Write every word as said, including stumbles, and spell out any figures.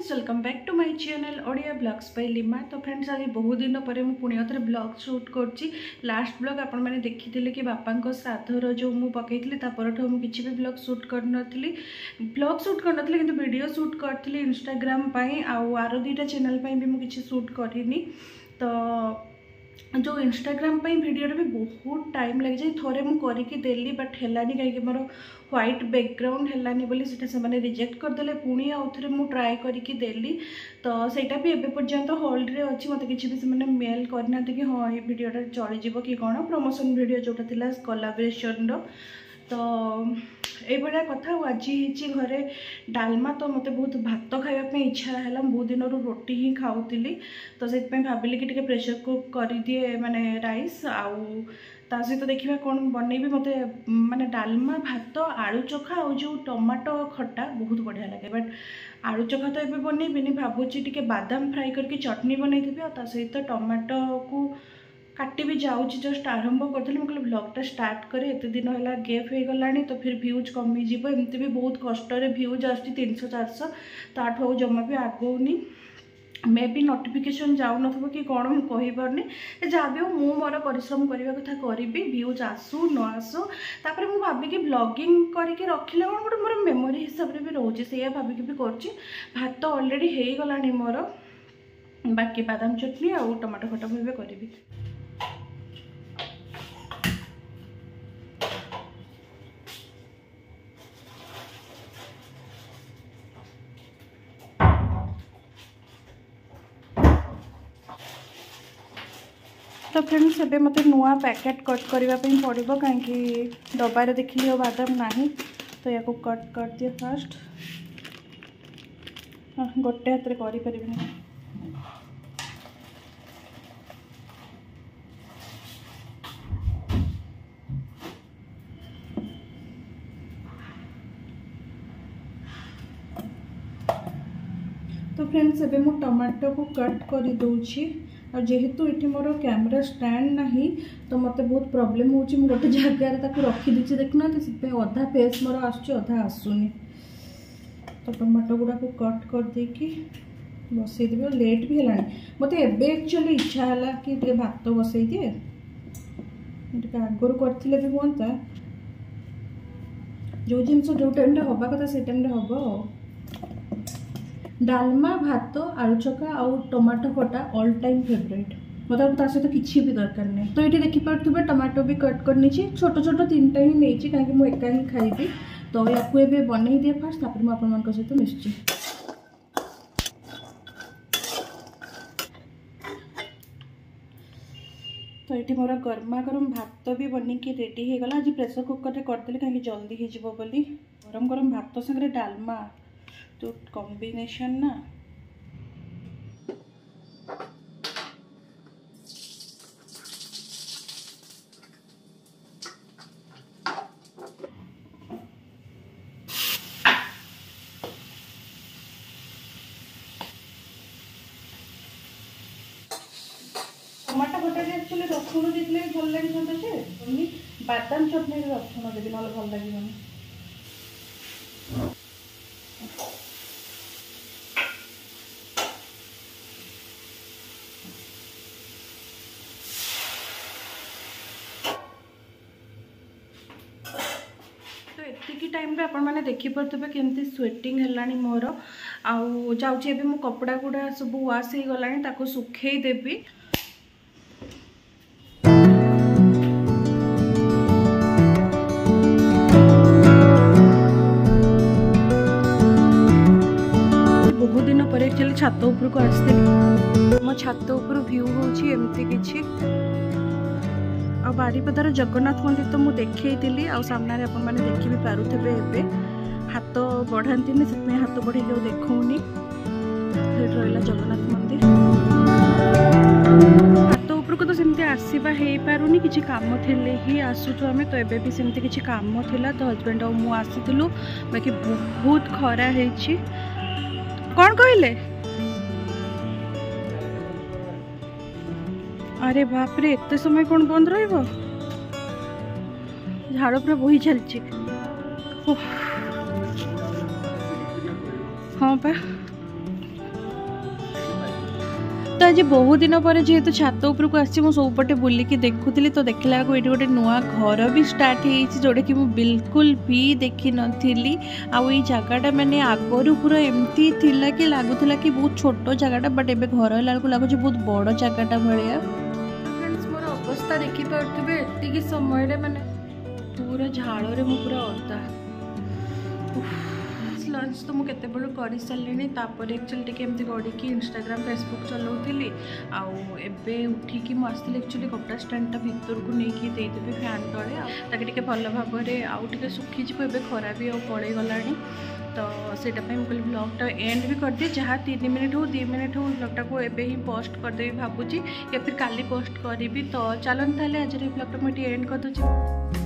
Friends welcome back to my channel Odia blogs by Lima. तो friends आज बहुत दिन पर मुझे पुणी थे ब्लॉग शूट कर लास्ट ब्लॉग आपण मैंने देखी कि बापा श्राद्धर जो मुझे पकई तापर मुझे किसी भी ब्लॉग शूट कर नी ब्लॉग शूट कर नी कि वीडियो शूट करी इंस्टाग्राम आउ आर दुईटा चैनल भी मुझे शूट करनी। तो जो इंस्टाग्राम वीडियो भी बहुत टाइम लग जाए थोड़े मुझे देली बट हेलानी कहीं मोर व्हाइट बैकग्राउंड हेलानी बोली सेटा से माने रिजेक्ट करदेले पुणी आउ थे मुझे ट्राए करके देली। तो सेटा भी एबे पर्यंत होल्ड रे अच्छी मत किसी भी से मेल करना कि हाँ ये वीडियोटा चलीज कि कौन प्रमोशन वीडियो जोटा थिला कोलाब्रेशन रो। तो ये कथा आज ही घरे डालमा। तो मत बहुत भात खावाई इच्छा है बहुत दिन रोटी ही खाऊली। तो से भाविली कि प्रेशर कुक कर दिए माने राइस आउ ता सहित देखिए कौन बनईबी मत माने डालमा भात आलू चोखा और जो टमाटो खट्टा बहुत बढ़िया लगे। बट आलू चोखा तो ये बनईबी भावुची टी बादाम फ्राई करके चटनी बनई आ सहित टमाटो को काटी भी जाऊँगी जस्ट आरंभ करी मुझे ब्लॉगटा स्टार्ट करे एत दिन है गैप हो गलानी। तो फिर व्यूज कमीज एमती भी बहुत कष्ट व्यूज आस तीन सौ चार सौ तो जमा भी आगौनी मे भी नोटिफिकेशन जाऊन कि कौन मुझे कहीपरनी जहाँ भी हो मु मोर परिश्रम करने कथा करी व्यूज आसू न आसू तापर मुझे भाविकी ब्लॉगिंग करके रखिले कौन गोटे मोर मेमोरी हिसाब से भी रोचे से भाविकी भी कर भात अलरेडी हो गलानी मोर बाकी बादाम चटनी और टमाटो खटा भी करी। तो फ्रेंड्स एबे मते नुआ पैकेट कट करने पड़ो कहीं डबारे देखिए बादाम नहीं। तो या को कट कर दिए फास्ट गोटे हाथ में कर। तो फ्रेंड्स एबे मु टमाटो को कट कर दूची और जेहेतु ये मोर कैमरा स्टैंड नहीं तो मत बहुत प्रॉब्लम हो गोटे जगार रखीदी देखना से अधा फेस मोर आधा आसुनी। तो टमाटो गुड़ा को कट कर देकी बसईदेवी और लेट भी है मत एबे एक्चुअली इच्छा है कि भात बसई दिए आगुरी करते भी हाँ जो जिन जो टाइम हवा कथा से टाइम हम डालमा भात आलू चोखा और टमाटो खटा ऑल टाइम फेवरेट मतलब ता सहित किसी भी दरकार नहीं। तो ये देखिपे टमाटो भी कट करनी छोट छोट तीन टा ही नहीं कहीं मुझे एका ही खाइबी। तो या बनई दिए फास्ट तापर मुझे आपण सहित मिशुची। तो ये मोर गरमा गरम भात भी बनिकी रेडी हो गला। आज प्रेसर कुकर में करदेली कहीं जल्दी हो गरम गरम भात संगे डालमा तो कॉम्बिनेशन ना टमाटो खटा एक्चुअली रसुण देते भल लगे बादाम चटनी रसुण देवी ना भल लगे। तो एतिकी टाइम रे आपण माने देखि परथबे केमती स्वेटिंग हेलानी मोर आउ जाउची एबे मु कपड़ा गुडा सब वाश हे गलानी ताको सुखै देबी। बहुत दिन पर एक्चुअली छात ऊपर को आसते मो छात ऊपर व्यू होची एमती किछि आ बारीपदार जगन्नाथ मंदिर तो मुझे देखी आ सामने आपण मैंने देखी भी पारुथे एबे हाथ बढ़ाती से हाथ बढ़े देखौनी रहा जगन्नाथ मंदिर हाथ ऊपर को तो सेमती आसवा हो पारुनी किसी काम थिले ही आसुचु आमे। तो एबे भी सेमती किसी काम थिला तो हजबैंड और मु आसीथिलु बाकी बहुत खरा हेछि कौन कहले। अरे बाप रे एत समय कौन बंद रहिबो झाड़ पूरा बोही चलची। हाँ पा तो आज बहुत दिन पर जेहेतु छात उपरको आसी सबपटे बुलिकी देखुली तो देखला ये गोटे नुआ घर भी स्टार्ट हो जोटा कि बिल्कुल भी देखी नी आउ ये जगटा मैंने आगरू पूरा एमती थिला कि लगुला कि बहुत छोट जगटा बट ए घर है लगुच बहुत बड़ जगटा भाया। फ्रेंड्स मोर अवस्था देखिपे एति समय मैंने पूरा झाड़ में पूरा अदा लंच तो मुझे बेलू कर सारे तापर एक्चुअली टी एमती गड़ी इंस्टाग्राम फेसबुक चलाऊली आबे उठिकी मुझे एक्चुअली कपड़ा स्टैंडटा भितर को लेकिन देदेवी फैन तले ताकि भल भाव आउ सुखीजी ए खरा भी पड़े गला तो से मुझे ब्लॉगटा एंड भी कर दिए जहाँ तीन मिनट हो दो मिनट हो ब्लॉगटा को एबे ही पोस्ट करदेवी भावुची या फिर काली पोस्ट करी तो चलन ताले आज ब्लॉगटा मुझे एंड कर दूँ।